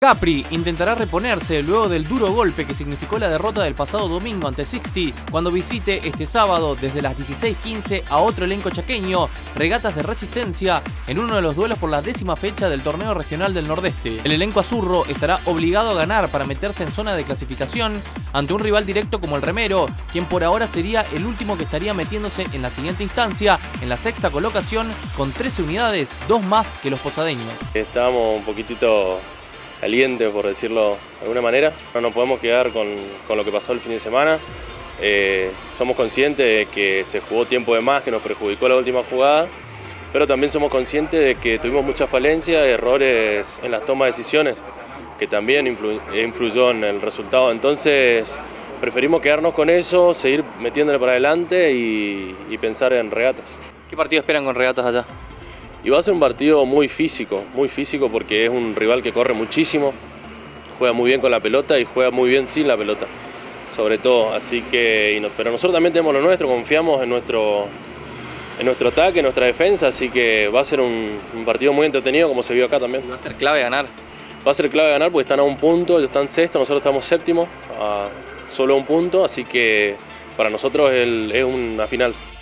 Capri intentará reponerse luego del duro golpe que significó la derrota del pasado domingo ante Sixty cuando visite este sábado desde las 16:15 a otro elenco chaqueño, Regatas de Resistencia, en uno de los duelos por la 10ª fecha del torneo regional del Nordeste. El elenco azurro estará obligado a ganar para meterse en zona de clasificación ante un rival directo como el Remero, quien por ahora sería el último que estaría metiéndose en la siguiente instancia, en la 6ª colocación, con 13 unidades, 2 más que los posadeños. Estamos un poquitito caliente, por decirlo de alguna manera. No nos podemos quedar con lo que pasó el fin de semana. Somos conscientes de que se jugó tiempo de más, que nos perjudicó la última jugada, pero también somos conscientes de que tuvimos muchas falencias, errores en las tomas de decisiones, que también influyó en el resultado. Entonces preferimos quedarnos con eso, seguir metiéndole para adelante y pensar en Regatas. ¿Qué partido esperan con Regatas allá? Y va a ser un partido muy físico porque es un rival que corre muchísimo, juega muy bien con la pelota y juega muy bien sin la pelota, sobre todo. Así que, pero nosotros también tenemos lo nuestro, confiamos en nuestro ataque, en nuestra defensa, así que va a ser un partido muy entretenido como se vio acá también. ¿Va a ser clave ganar? Va a ser clave ganar porque están a un punto, ellos están sexto, nosotros estamos séptimo, a solo un punto, así que para nosotros es una final.